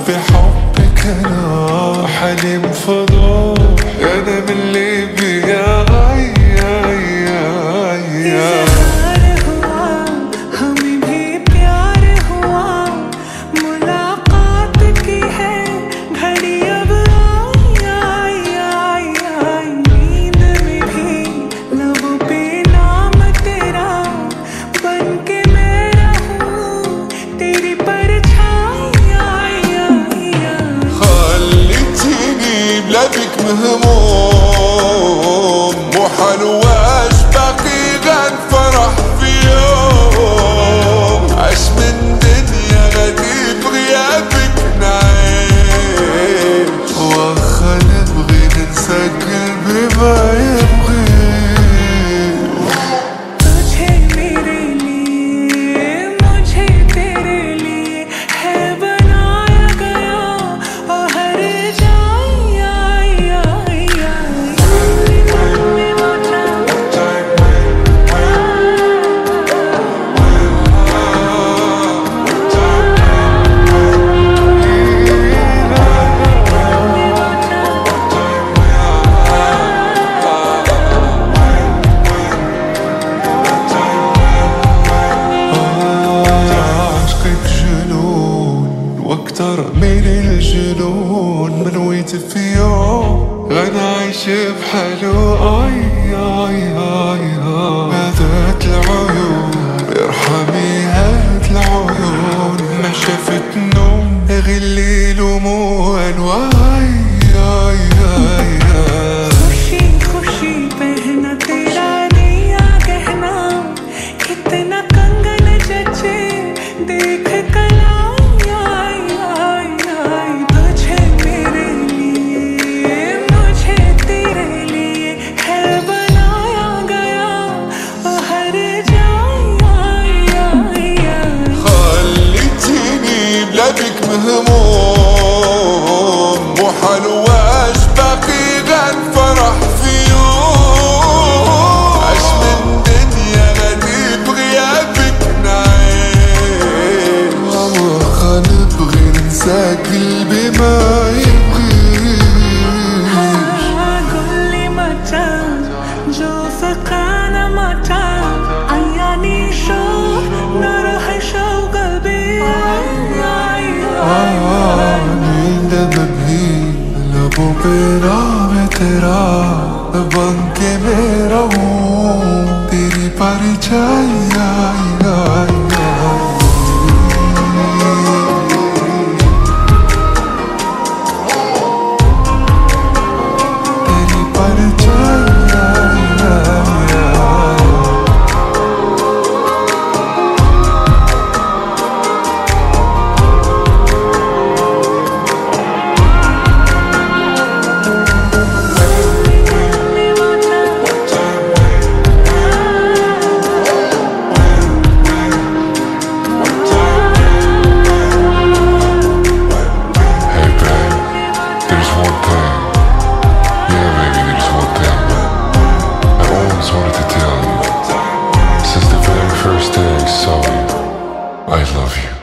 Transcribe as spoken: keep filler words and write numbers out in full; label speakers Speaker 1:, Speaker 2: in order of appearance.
Speaker 1: بحبك أنا حليم فضوح، أنا من ليبيا. آي آي آي آي بلادك مهموم وحلواش باقي غير فرح في يوم، عش من دنيا غادي بغيابك نعيش، واخا نبغي ننسى قلبي ما يبغي. واكتر من الجنون منويت في يوم غنعيش بحالو. اي اي اي هذات العيون ارحمي هات العيون، ما شافت نوم غير الليل وموال. واي اي اي
Speaker 2: खुशी खुशी पहना तेरा नया गहना, कितना कंगन जचे देख कला।
Speaker 1: بلادك مهموم وحلواش باقي غير فرح في يوم، عش من دنيا غادي بغيابك نعيش، واخا نبغي ننسى قلبي ما يبغيش.
Speaker 2: قولي متى جو فقانا متى عياني شو نروح شو قلبي. लबों पे नाम है तेरा बन के मैं रहूं, तेरी परछाई आई आई तेरी परछाई आई
Speaker 1: I love you.